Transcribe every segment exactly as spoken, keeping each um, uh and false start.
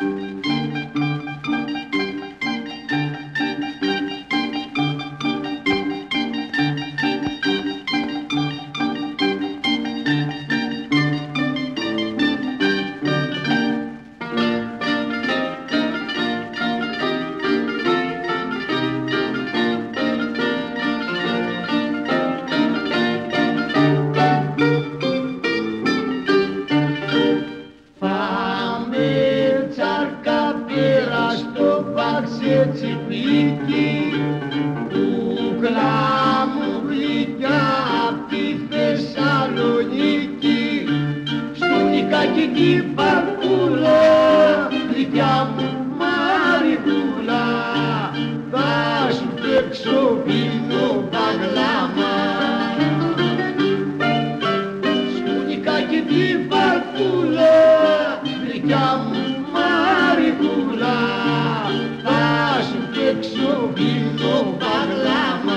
Mpaxe Tsifliki του κλάμου γλυκιά απ' τη Θεσσαλονίκη στον Ικακική παρκούλα γλυκιά μου μαρικούλα θα σου παίξω πίνω παγλάμα στον Ικακική παρκούλα γλυκιά μου μαρικούλα θα σου παίξω πίνω παγλάμα.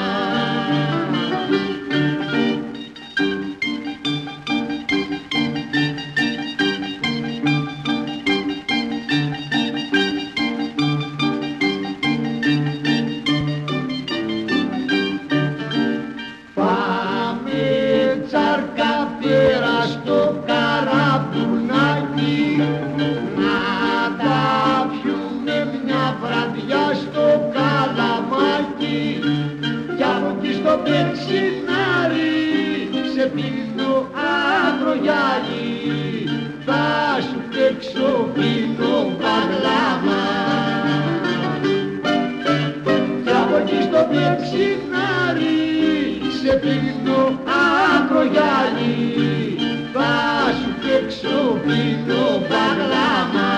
Πάμε τσάρκα πέρα στο καραβουνάκι να τα πιούμε μια βραδιά στο Καλαμάκι κι από εκεί στο Περσινάρι σε πίνω αγρογιάλι θα σου παίξω πίνω παγλάμα κι από εκεί στο Περσινάρι σε πίνω αγρογιάλι θα σου παίξω πίνω παγλάμα.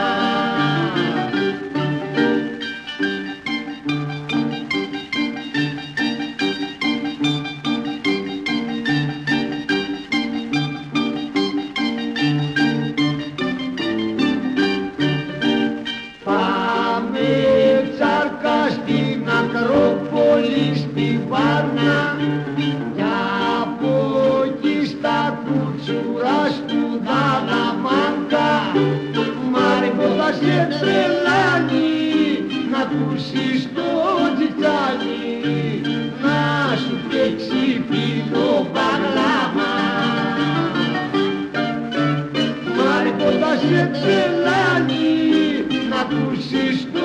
Πάμε τσάρκα στην Ακρόπολη στη Βάρνα κι από εκεί στα Koutsoura του Dalamagka Μάρικο θα σε τρελάνει να ακούσεις το Τσιτσάνι να σου παίξει πίνω παγλάμα Μάρικο θα σε τρελάνει να ακούσεις το